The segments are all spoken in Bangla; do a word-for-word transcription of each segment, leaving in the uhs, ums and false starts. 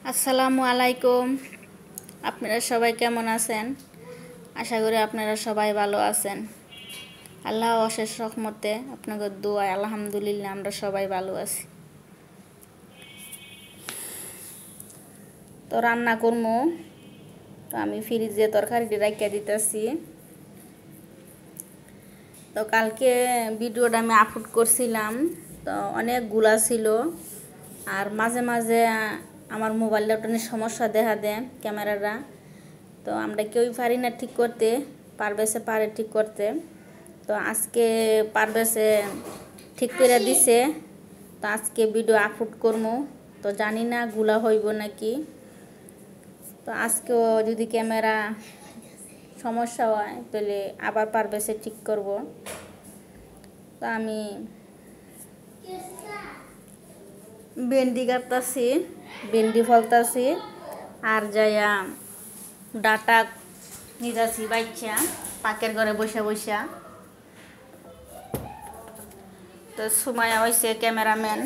আসসালামু আলাইকুম। আপনারা সবাই কেমন আছেন? আশা করি আপনারা সবাই ভালো আছেন। আল্লাহ অশেষ রহমতে আপনাদের দোয়ায় আলহামদুলিল্লাহ আমরা সবাই ভালো আছি। তো রান্না করবো, তো আমি ফ্রিজে তরকারিটি রাখিয়া দিতেছি। তো কালকে ভিডিওটা আমি আপলোড করছিলাম, তো অনেকগুলা ছিল। আর মাঝে মাঝে আমার মোবাইলটা নিয়ে সমস্যা দেখা দেয় ক্যামেরাটা, তো আমরা কেউই পারি না ঠিক করতে, পারবেসে পারে ঠিক করতে। তো আজকে পারবেসে ঠিক করে দিছে, তো আজকে ভিডিও আপলোড করবো। তো জানি না গুলা হইব নাকি, তো আজকেও যদি ক্যামেরা সমস্যা হয় তাহলে আবার পারবেসে ঠিক করব। তো আমি ভেন্ডি কাটতাছি, ভেন্ডি ফলতাছি, আর যাইয়া ডাটা নিজাছি বাইচ্ছা পাকের ঘরে বসে বসা। তো সুমাইয়া হয়েছে ক্যামেরাম্যান।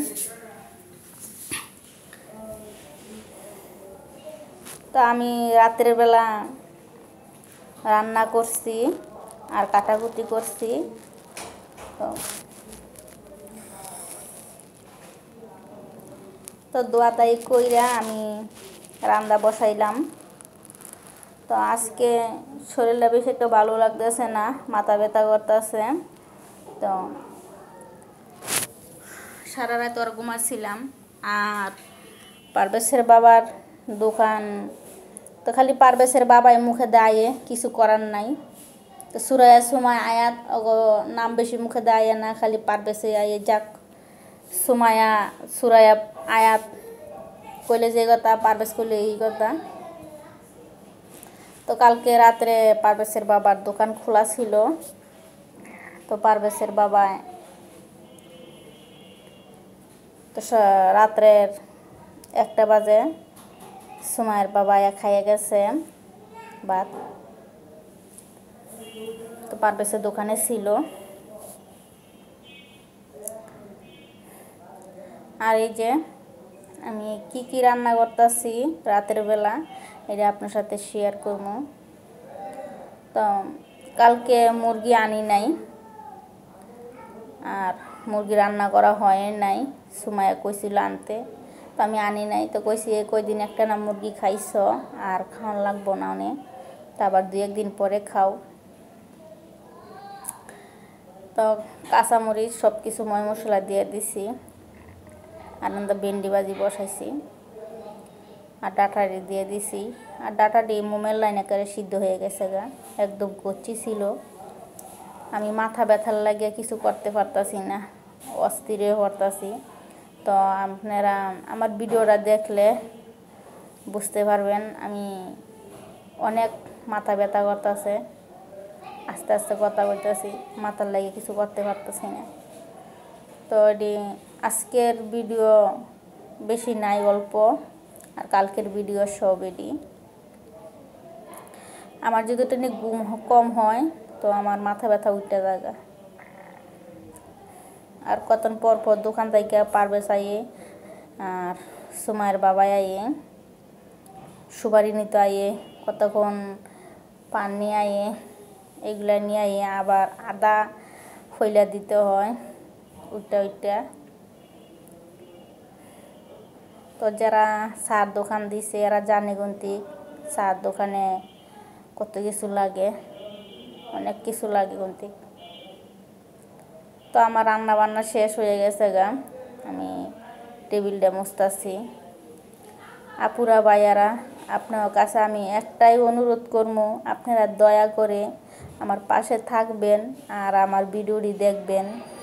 তো আমি রাতের বেলা রান্না করছি আর কাটাকুটি করছি। তো তো দোয়া তাই কইরা আমি রান্না বসাইলাম। তো আজকে শরীরটা বেশি একটা ভালো লাগতেছে না, মাথা ব্যথা করতেছে। তো সারা রাত ওর ঘুমাচ্ছিলাম। আর পারভেজের বাবার দোকান, তো খালি পারভেজের বাবাই মুখে দেয়, কিছু করার নাই। তো সুরায়া সুমায় আয়াত ওগো নাম বেশি মুখে দেয় না, খালি পারভেজে আয়ে যাক সুমায়া সুরায়া আয়াত কইলে যে কথা, পারভেজ কইলে এই কথা। তো কালকে রাত্রে পারভেজের বাবার দোকান খোলা ছিল। তো পারভেজের বাবা তো রাত্রের একটা বাজে সুমায়ের বাবা খাইয়ে গেছে ভাত। তো পারভেজের দোকানে ছিল। আর এই যে আমি কি কি রান্না করতেছি রাতের বেলা, এটা আপনার সাথে শেয়ার করব। তো কালকে মুরগি আনি নাই, আর মুরগি রান্না করা হয় নাই। সুমাইয়া কইছিল আনতে, তো আমি আনি নাই। তো কইছি এই কয়দিন একটা না মুরগি খাইছ, আর খাওয়ান লাগবো না অনেক, তো আবার দু একদিন পরে খাও। তো কাঁচামরিচ সব কিছু ময় মশলা দিয়ে দিছি, আনন্দ ভেন্ডি ভাজি বসাইছি, আর ডাটাটি দিয়ে দিছি। আর ডাটাটি মোমের লাইনে করে সিদ্ধ হয়ে গেছে গা, একদম কচি ছিল। আমি মাথা ব্যথার লাগিয়ে কিছু করতে পারতাছি না, অস্থিরে হতাছি। তো আপনারা আমার ভিডিওটা দেখলে বুঝতে পারবেন আমি অনেক মাথা ব্যথা করতেছে, আস্তে আস্তে কথা বলতেছি, মাথার লাগিয়ে কিছু করতে পারতেছি না। তো এটি আজকের ভিডিও বেশি নাই, অল্প। আর কালকের ভিডিও সব এটি। আমার যদি এটা নিয়ে ঘুম কম হয় তো আমার মাথা ব্যথা উঠতে জায়গা। আর কতক্ষণ পর পর দোকান থেকে পারভেজ আইয়ে আর সুমায়ের বাবা আইয়ে সুপারি নিতে আইয়ে, কতক্ষণ পান নিয়ে আইয়ে, এগুলা নিয়ে আইয়ে আবার আদা ফইলা দিতে হয় উইটা উইটা। তো যারা চার দোকান দিছে এরা জানে গুনতি চার দোকানে কত কিছু লাগে, অনেক কিছু লাগে গুনতি। তো আমার রান্না বান্না শেষ হয়ে গেছে গা, আমি টেবিলটা মুছতাছি। আপুরা ভাইয়ারা, আপনার কাছে আমি একটাই অনুরোধ করবো, আপনারা দয়া করে আমার পাশে থাকবেন আর আমার ভিডিওটি দেখবেন।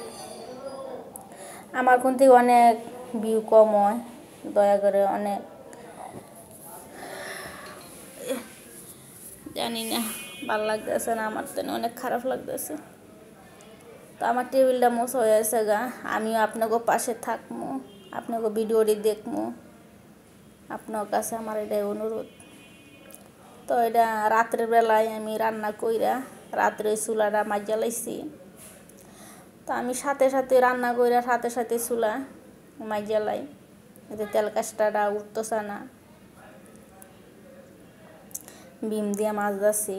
আমার কোন থেকে অনেক ভিউ কম হয়, দয়া করে অনেক জানি না ভালো লাগতেছে না, আমার তো অনেক খারাপ লাগতেছে। তো আমার টেবিলটা মোছা হয়ে গেছে গা, আমিও আপনাকে পাশে থাকবো, আপনাকে ভিডিওটি দেখবো, আপনার কাছে আমার এটাই অনুরোধ। তো এটা রাত্রের বেলায় আমি রান্না কইরা রাত্রে চুলাটা মাইজা লাইছি। তো আমি সাথে সাথে রান্না কইরা সাথে সাথে চুলা মাইজা লাই, এতে তেল কাজটাটা উঠতেছে না। বিম দিয়ে মাছ যাচ্ছি।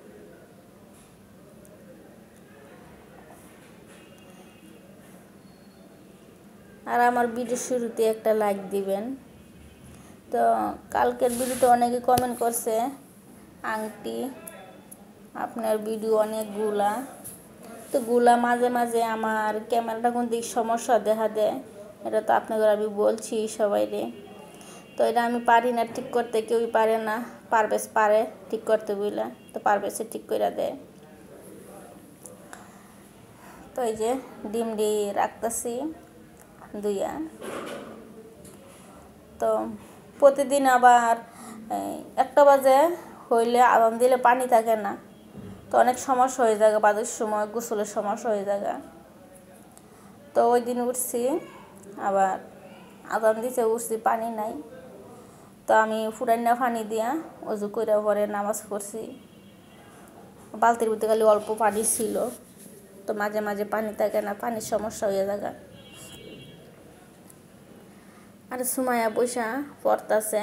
আর আমার ভিডিও শুরুতে একটা লাইক দিবেন। তো কালকের ভিডিওতে অনেকে কমেন্ট করছে আংটি আপনার ভিডিও অনেকগুলা, তো গুলা মাঝে মাঝে আমার ক্যামেরাটা কোন দিক সমস্যা দেখা দেয়, এটা তো আপনাদের আমি বলছি সবাইরে। তো এটা আমি পারি না ঠিক করতে, কেউই পারে না, পারবেশ পারে ঠিক করতে বুঝলা, তো পারবেশে ঠিক করে দেয়। তো এই যে ডিম ডি রাখতেছি দুইয়া। তো প্রতিদিন আবার একটা বাজে হইলে আদান দিলে পানি থাকে না, তো অনেক সমস্যা হয়ে যায়, বাদের সময় গোসলের সমস্যা হয়ে যায়। তো ওই দিন উঠছি আবার আদান দিতে উঠছি, পানি নাই, তো আমি ফুটাইনা পানি দিয়া অজু করে পরে নামাজ পড়ছি। বালতির ভিতরে খালি অল্প পানি ছিল, তো মাঝে মাঝে পানি থাকে না, পানির সমস্যা হয়ে যায়। আর সুমাইয়া পয়সা পড়তাছে।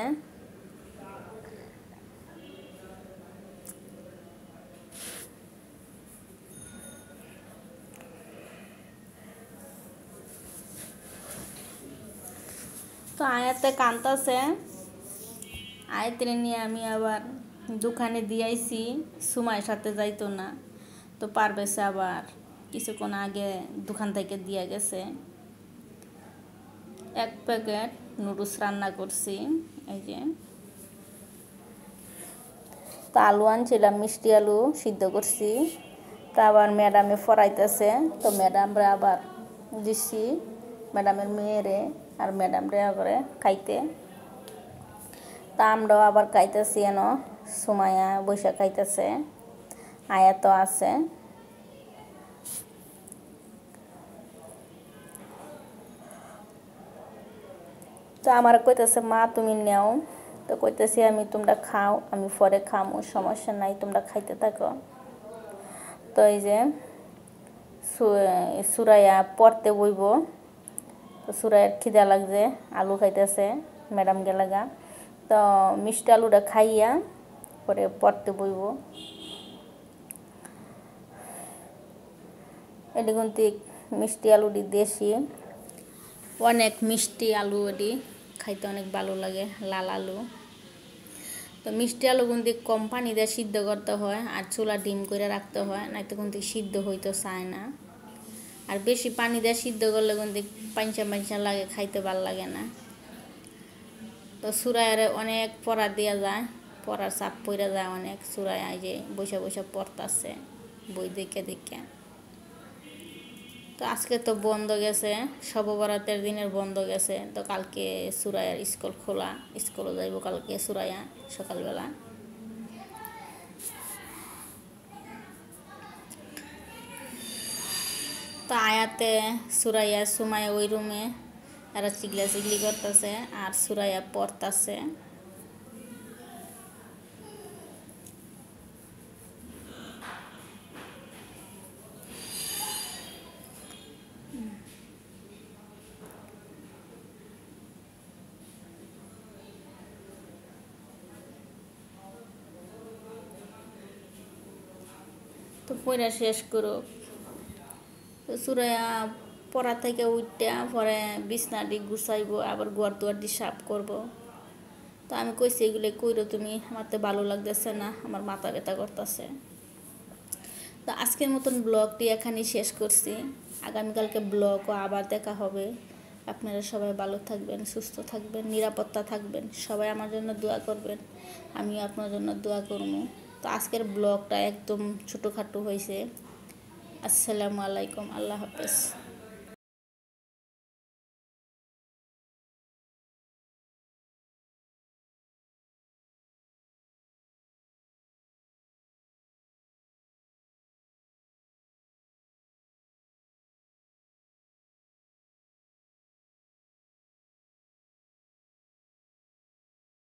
তো আয়াতে কানতাছে, আয়াতের নিয়ে আমি আবার দোকানে দিয়েছি, সুমাইয়ের সাথে যাইতো না, তো পারবেছে আবার কিছুক্ষণ আগে দোকান থেকে দিয়ে গেছে। এক প্যাকেট নুডলস রান্না করছি। এই যে তো আলু আনছিলাম, মিষ্টি আলু সিদ্ধ করছি, তা আবার ম্যাডামে ফরাইতেছে, তো ম্যাডামরা আবার দিচ্ছি ম্যাডামের মেয়েরে, আর ম্যাডামরে আবার খাইতে। তা আমরাও আবার খাইতেছি, এন সুমাইয়া বৈশা খাইতেছে, আয়া তো আছে। তো আমার কইতেছে মা তুমি নেও, তো কইতেছি আমি তোমরা খাও, আমি পরে খামো, সমস্যা নাই, তোমরা খাইতে থাকো। তো এই যে সুরাইয়া পড়তে বইব, তো সুরাইয়ার খিদা লাগছে, আলু খাইতেছে ম্যাডাম গেলাগা, তো মিষ্টি আলুটা খাইয়া পরে পড়তে বইব। এটি কিন্তু মিষ্টি আলুটি দেশি, অনেক মিষ্টি আলু, এটি খাইতে অনেক ভালো লাগে, লাল আলু। তো মিষ্টি আলু কিন্তু কম পানি দিয়ে সিদ্ধ করতে হয়, আর চুলা ডিম করে রাখতে হয়, নয়তো কিন্তু সিদ্ধ হইতে চায় না। আর বেশি পানি দিয়ে সিদ্ধ করলে কিন্তু পাঞ্চা পাঞ্চা লাগে, খাইতে ভাল লাগে না। তো সুরাইয়ার অনেক পড়া দেওয়া যায়, পড়ার চাপ পড়ে যায় অনেক, সুরাইয়া এই যে বসে বসে পড়তাছে বই দেখে দেখে। তো আজকে তো বন্ধ গেছে, শব বরাতের দিনের বন্ধ গেছে, তো কালকে সুরাইয়ার স্কুল খোলা, স্কুলে যাইব কালকে সুরাইয়া সকালবেলা। তো আয়াতে সুরাইয়া সুমাইয়া ওই রুমে এরা চিগলা চিগলি করতেছে, আর সুরাইয়া পড়তাছে। তো পড়া শেষ করো। তো সুরাইয়া পড়া থেকে উঠটা পরে বিছনাটি গুছাইব, আবার ঘর দুয়ারটি সাফ করব। তো আমি কইছি এগুলো কইরো তুমি, আমার তো ভালো লাগতেছে না, আমার মাথা ব্যথা করতেছে। তো আজকের মতন ব্লগটি এখানেই শেষ করছি, আগামীকালকে ব্লগও আবার দেখা হবে। আপনারা সবাই ভালো থাকবেন, সুস্থ থাকবেন, নিরাপত্তা থাকবেন, সবাই আমার জন্য দোয়া করবেন, আমিও আপনার জন্য দোয়া করবো। তো আজকের ব্লগটা একদম ছোটোখাটো হয়েছে। আসসালামু আলাইকুম, আল্লাহ হাফেজ।